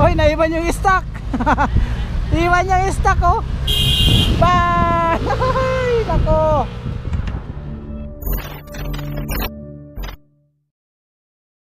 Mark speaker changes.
Speaker 1: Hoy, naiwan yung stock. Iwan yung stock oh. Bye. Nako.